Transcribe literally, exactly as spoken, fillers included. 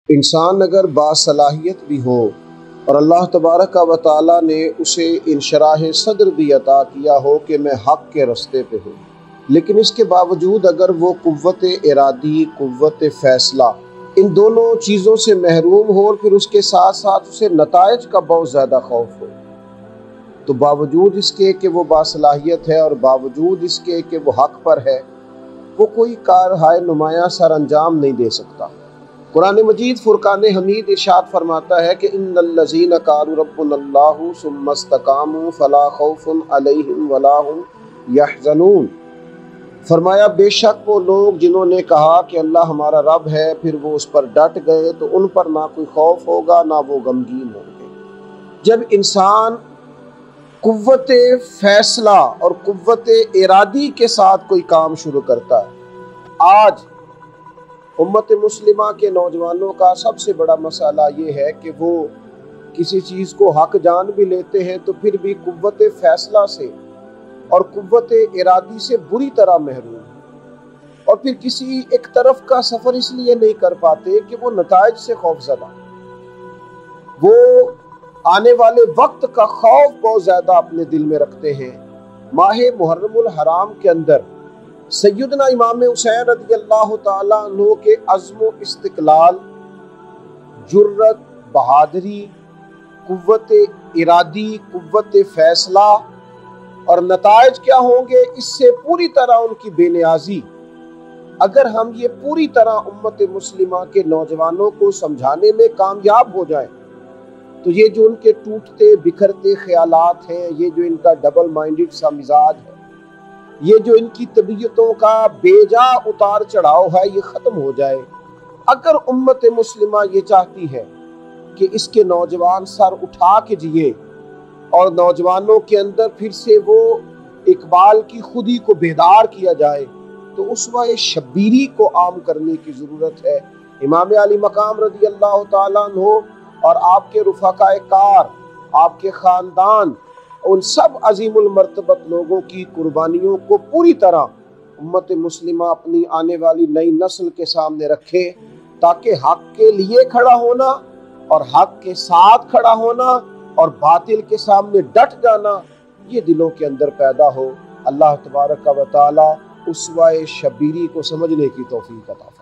انسان اگر باصلاحیت بھی ہو اور اللہ تبارک و تعالیٰ نے اسے انشراح صدر بھی عطا کیا ہو کہ میں حق کے رستے پہ ہوں، لیکن اس کے باوجود اگر وہ قوت ارادی، قوت فیصلہ، ان دونوں چیزوں سے محروم ہو اور پھر اس کے ساتھ ساتھ اسے نتائج کا بہت زیادہ خوف ہو، تو باوجود اس کے کہ وہ باصلاحیت ہے اور باوجود اس کے کہ وہ حق پر ہے، وہ کوئی کارہائے نمایاں سر انجام نہیں دے سکتا۔ قرآن مجید فرقان حمید ارشاد فرماتا ہے کہ ان الذین قالوا ربنا اللہ ثم استقاموا فلا خوف علیہم ولا هم یحزنون۔ فرمایا بے شک وہ لوگ جنہوں نے کہا کہ اللہ ہمارا رب ہے، پھر وہ اس پر ڈٹ گئے تو ان پر نہ کوئی خوف ہوگا نہ وہ غمگین ہوں گے۔ جب انسان قوت فیصلہ اور قوت ارادی کے ساتھ کوئی کام شروع کرتا ہے، آج امت مسلمہ کے نوجوانوں کا سب سے بڑا مسئلہ یہ ہے کہ وہ کسی چیز کو حق جان بھی لیتے ہیں تو پھر بھی قوت فیصلہ سے اور قوت ارادی سے بری طرح محروم ہیں، اور پھر کسی ایک طرف کا سفر اس لیے نہیں کر پاتے کہ وہ نتائج سے خوف زدہ، وہ آنے والے وقت کا خوف بہت زیادہ اپنے دل میں رکھتے ہیں۔ ماہ محرم الحرام کے اندر سیدنا امام حسین رضی اللہ تعالیٰ عنہ کے عزم و استقلال، جرت، بہادری، قوت ارادی، قوت فیصلہ اور نتائج کیا ہوں گے، اس سے پوری طرح ان کی بے نیازی، اگر ہم یہ پوری طرح امت مسلمہ کے نوجوانوں کو سمجھانے میں کامیاب ہو جائیں تو یہ جو ان کے ٹوٹتے بکھرتے خیالات ہیں، یہ جو ان کا ڈبل مائنڈڈ سا مزاج ہے، یہ جو ان کی طبیعتوں کا بے جا اتار چڑھاؤ ہے، یہ ختم ہو جائے۔ اگر امت مسلمہ یہ چاہتی ہے کہ اس کے نوجوان سر اٹھا کے جیے اور نوجوانوں کے اندر پھر سے وہ اقبال کی خودی کو بیدار کیا جائے، تو اسوہ شبیری کو عام کرنے کی ضرورت ہے۔ امام علی مقام رضی اللہ تعالیٰ عنہ اور آپ کے رفقائے کار، آپ کے خاندان، ان سب عظیم المرتبت لوگوں کی قربانیوں کو پوری طرح امت مسلمہ اپنی آنے والی نئی نسل کے سامنے رکھے، تاکہ حق کے لیے کھڑا ہونا اور حق کے ساتھ کھڑا ہونا اور باطل کے سامنے ڈٹ جانا یہ دلوں کے اندر پیدا ہو۔ اللہ تبارک و تعالی اسوہ شبیری کو سمجھنے کی توفیق عطا فرمائے۔